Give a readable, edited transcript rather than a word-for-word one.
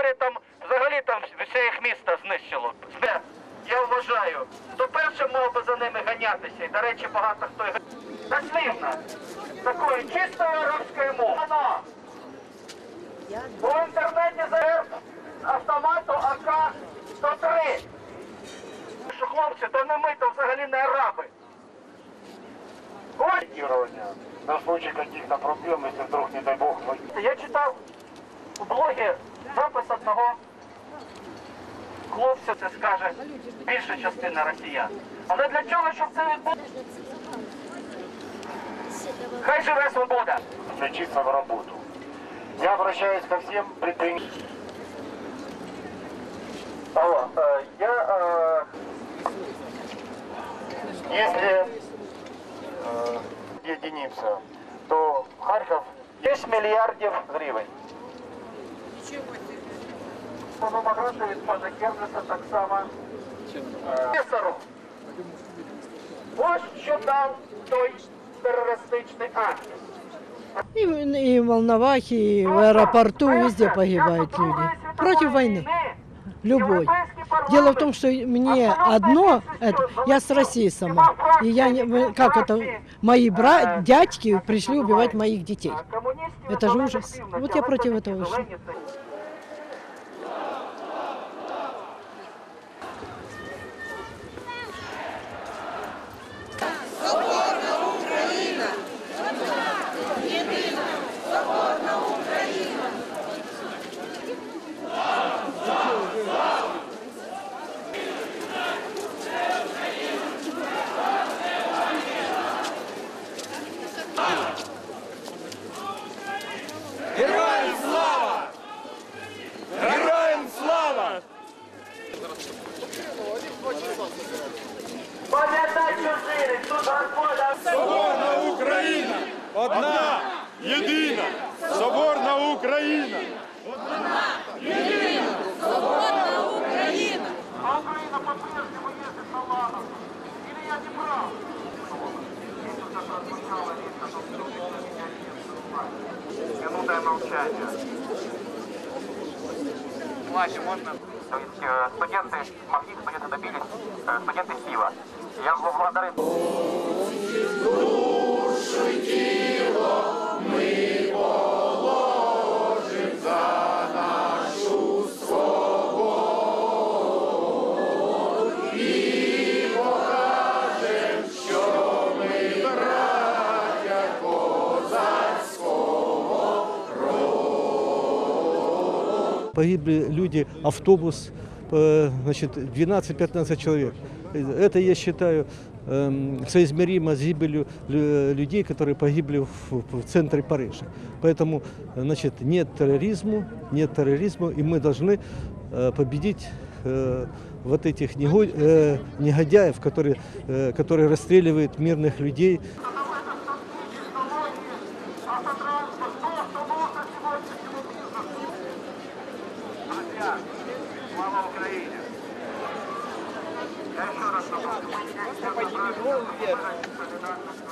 Росія там взагалі там все їх місто знищило. Я вважаю, хто першим мав би за ними ганятися, і, до речі, багато хто і дослівно, такою чистою арабською мовою. У інтернеті за автомату АК-103. Що хлопці, то не ми, то взагалі не араби. На случай каких-то проблем, если вдруг, не дай бог, Я читав у блогі запис одного хлопця, це скаже більша частина росіян. Але для чого, щоб це відбулося? Хай живе свобода! Включиться в работу. Я обращаюсь ко всем предпринимателям. Алло, Если единица, то Харьков 10 мільярдів гривень. Гроші від пана Кернеса так само. Писару. Ось що дав той терористичний акт. И в Волновахе, и в аэропорту, везде погибают люди. Против войны. Любой. Дело в том, что мне одно, я с России сама. И я, как это, мои дядьки пришли убивать моих детей. Это же ужас. Вот я против этого вышла. Героям слава! Героям слава! Пам'ятай чужини, тут Господа! Соборна Україна! Одна! Єдина! Соборна Україна! Одна! Єдина! Соборна Україна! А Україна по-прежнему ездит на ланах. Или я не прав? Минута молчания. Влади, можно? То есть студенты могли, студенты добились, студенты Киева. Я благодарен. Душу и тело мы положим за нашу свободу и покажем, що ми браття козацького роду. Погибли люди, автобус, значит, 12-15 человек. Это, я считаю, соизмеримо с гибелью людей, которые погибли в центре Парижа. Поэтому, значит, нет терроризму, и мы должны победить вот этих негодяев, которые расстреливают мирных людей. Слава Украине! Я еще раз напомню,